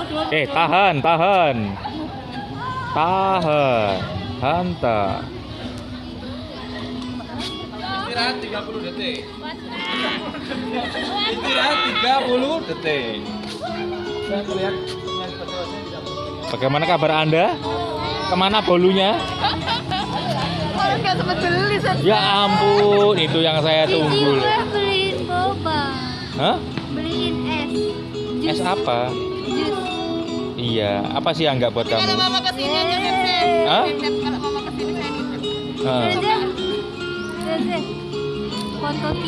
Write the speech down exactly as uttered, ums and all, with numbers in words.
Eh, tahan, tahan. Tahan. Hanta. Istirahat tiga puluh detik. Istirahat tiga puluh detik. Saya melihat Bagaimana kabar Anda? Kemana bolunya? Kalau nggak sempat beli, Ya ampun, itu yang saya tunggu. gue beliin boba, Hah? beliin es, Es apa? jus. Iya, apa sih yang nggak buat kamu? Kalau mama kesini aja Sensei. Hah? Kalau mama kesini saya nitip. Hah. Sensei, Sensei, foto